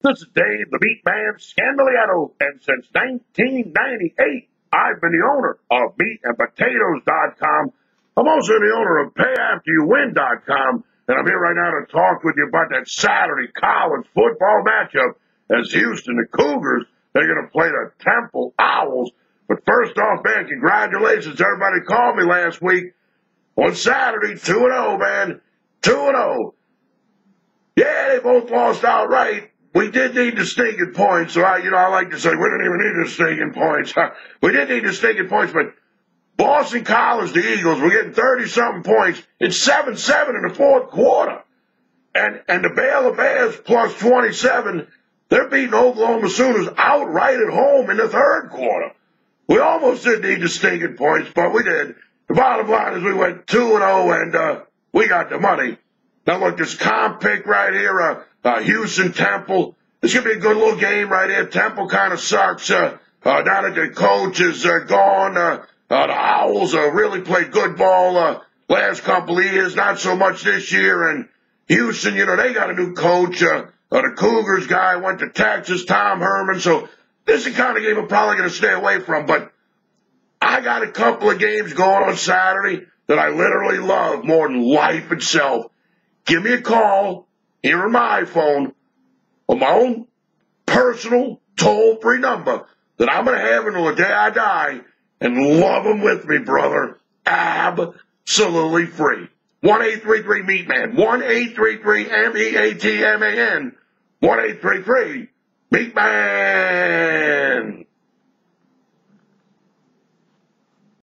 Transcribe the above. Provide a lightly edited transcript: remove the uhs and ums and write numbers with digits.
This is Dave, the Meat Man Scandaliato, and since 1998, I've been the owner of meatandpotatoes.com. I'm also the owner of payafteryouwin.com, and I'm here right now to talk with you about that Saturday college football matchup as Houston, the Cougars, they're going to play the Temple Owls. But first off, man, congratulations. Everybody called me last week on Saturday, 2-0, man, 2-0. Yeah, they both lost outright. We did need the stinking points, so I like to say we didn't even need the stinking points. We did need the stinking points, but Boston College, the Eagles, were getting 30-something points. It's 7-7 in the fourth quarter. And the Baylor Bears plus 27, they're beating Oklahoma Sooners outright at home in the third quarter. We almost didn't need the stinking points, but we did. The bottom line is we went 2-0, and we got the money. Now, look, this comp pick right here, Houston Temple. This could be a good little game right here. Temple kind of sucks. Now that the coach is gone, the Owls really played good ball last couple of years, not so much this year. And Houston, they got a new coach. The Cougars guy went to Texas, Tom Herman. So this is the kind of game I'm probably going to stay away from. But I got a couple of games going on Saturday that I literally love more than life itself. Give me a call here on my phone, on my own personal toll-free number that I'm going to have until the day I die, and love them with me, brother. Absolutely free. 1-833-MEATMAN. 1-833-MEATMAN. 1-833-MEATMAN.